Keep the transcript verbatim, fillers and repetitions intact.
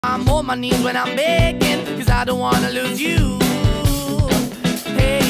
I'm on my knees when I'm begging, cause I don't wanna lose you. Hey.